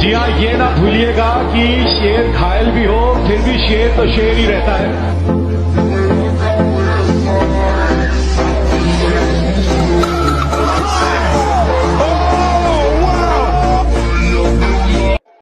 जिया ये ना भूलिएगा कि शेर घायल भी हो फिर भी शेर तो शेर ही रहता है।